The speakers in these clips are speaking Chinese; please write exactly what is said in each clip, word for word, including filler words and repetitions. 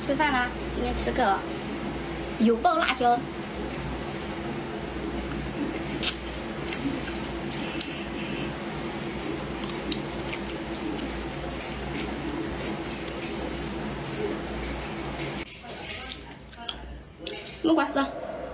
吃饭啦！今天吃个油爆辣椒。木瓜丝。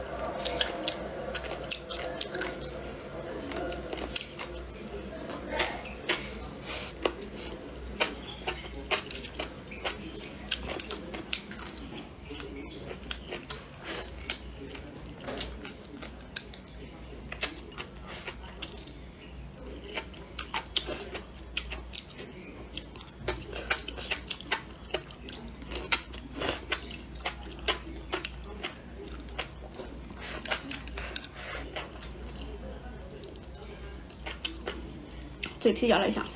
嘴皮咬了一下，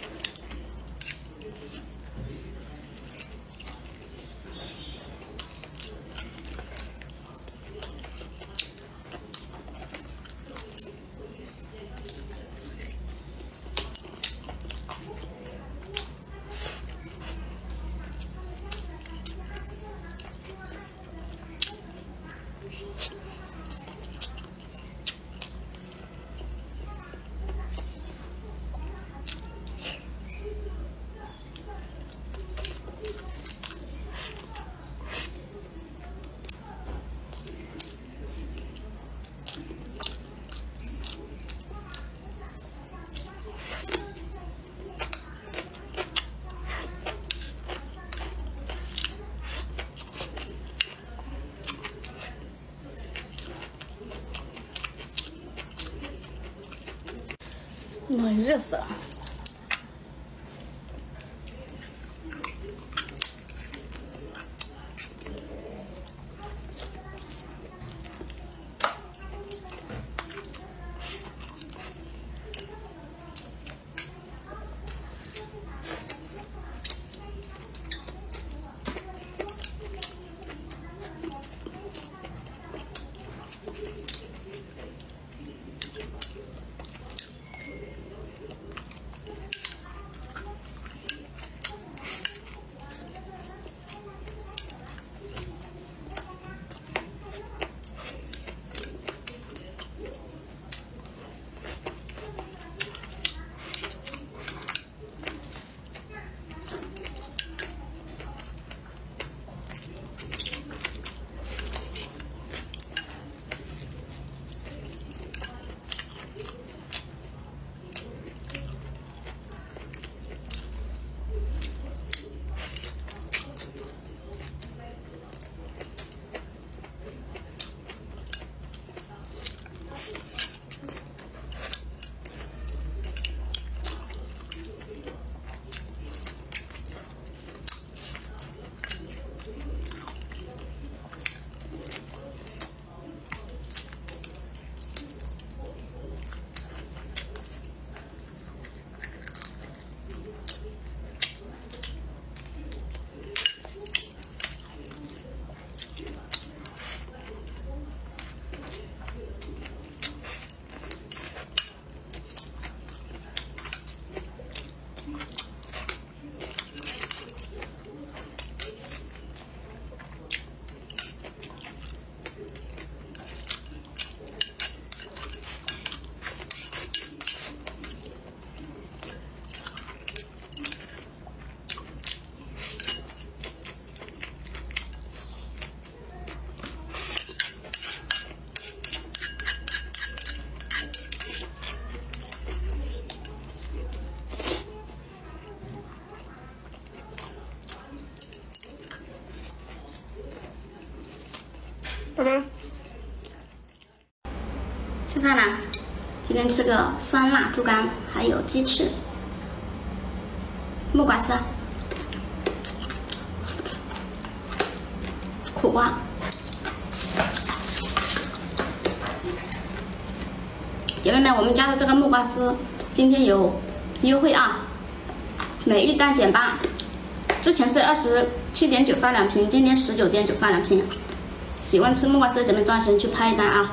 哇，热死了！拜拜。吃饭啦！今天吃个酸辣猪肝，还有鸡翅、木瓜丝、苦瓜。姐妹们，我们家的这个木瓜丝今天有优惠啊，每日单减八，之前是二十七点九发两瓶，今天十九点九发两瓶。喜欢吃木瓜丝的姐妹抓紧去拍一单啊！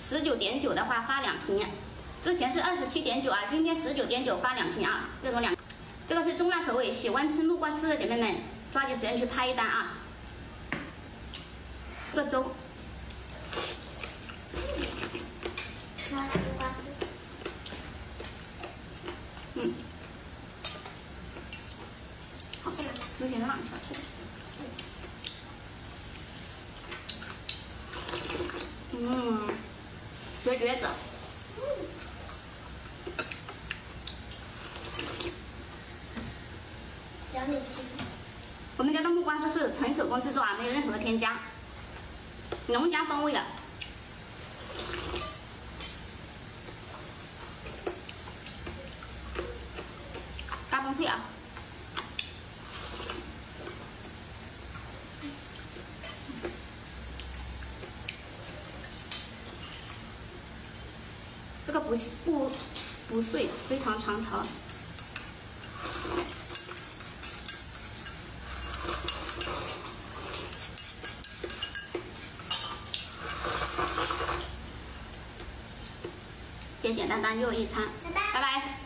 十九点九的话发两瓶，之前是二十七点九啊，今天十九点九发两瓶啊，这种两，这个是中辣口味，喜欢吃木瓜丝的姐妹们抓紧时间去拍一单啊。这个粥， 拿木瓜丝， 嗯， 好吃吗？ 有点辣，小吃。嗯，绝绝子。 小米心。 我们家的木瓜丝是纯手工制作啊，没有任何添加，农家风味的。大崩脆啊！这个不不不碎，非常长条。简简单单又一餐，拜拜。拜拜。